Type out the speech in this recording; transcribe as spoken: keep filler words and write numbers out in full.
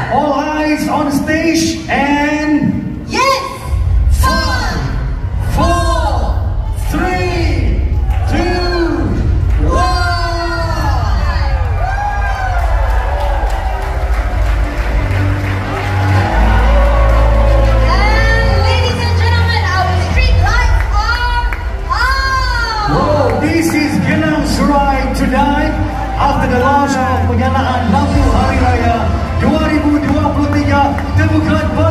All eyes on stage and... Yes! Five, four, three, two, one! And ladies and gentlemen, our street lights are on! Whoa, this is Geylang Serai tonight after the launch of penyalaan lampu Hari Raya dua ribu dua puluh tiga. Temukan